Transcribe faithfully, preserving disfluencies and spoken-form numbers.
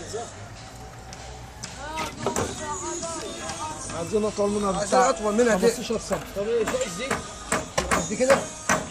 عايزين اطول منها عايزين اطول منها دي خمستاشر سم. طب ايه دي قد كده؟